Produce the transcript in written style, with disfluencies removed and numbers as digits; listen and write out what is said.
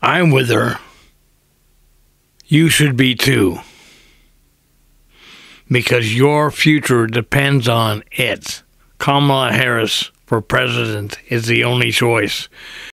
I'm with her. You should be too. Because your future depends on it. Kamala Harris for president is the only choice.